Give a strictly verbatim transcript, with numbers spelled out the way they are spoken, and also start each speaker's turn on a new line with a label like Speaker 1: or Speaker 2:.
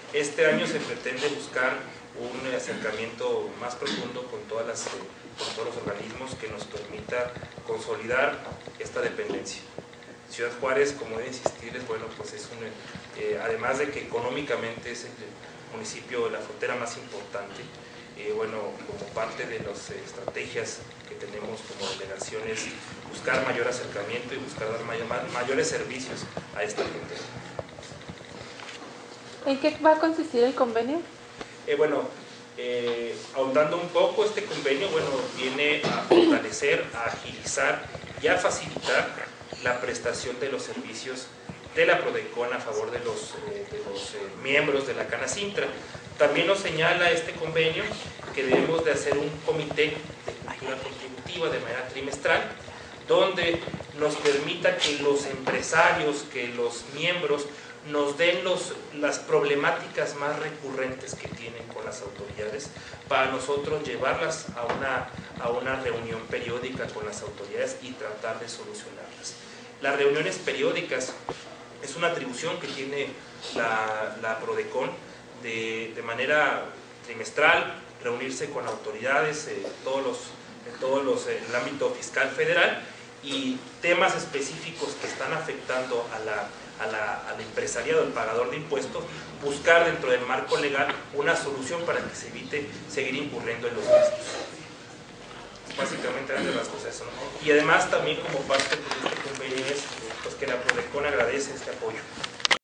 Speaker 1: Este año se pretende buscar un acercamiento más profundo con, todas las, con todos los organismos que nos permita consolidar esta dependencia. Ciudad Juárez, como debe insistirles, bueno, pues es un, eh, además de que económicamente es el municipio de la frontera más importante, eh, bueno, como parte de las eh, estrategias que tenemos como delegaciones, buscar mayor acercamiento y buscar dar mayor, mayores servicios a esta gente.
Speaker 2: ¿En qué va a consistir el convenio?
Speaker 1: Eh, bueno, eh, ahondando un poco, este convenio, bueno, viene a fortalecer, a agilizar y a facilitar la prestación de los servicios de la Prodecon a favor de los, eh, de los eh, miembros de la Canacintra. También nos señala este convenio que debemos de hacer un comité de cultura contributiva de manera trimestral, donde nos permita que los empresarios, que los miembros nos den los, las problemáticas más recurrentes que tienen con las autoridades, para nosotros llevarlas a una, a una reunión periódica con las autoridades y tratar de solucionarlas. Las reuniones periódicas es una atribución que tiene la, la Prodecon de, de manera trimestral, reunirse con autoridades eh, todos los, en todo los, eh, el ámbito fiscal federal, y temas específicos que están afectando a la A la, al empresariado, al pagador de impuestos, buscar dentro del marco legal una solución para que se evite seguir incurriendo en los gastos. Básicamente de las cosas, ¿no? Y además también como parte de este convenio es pues, que la Prodecon agradece este apoyo.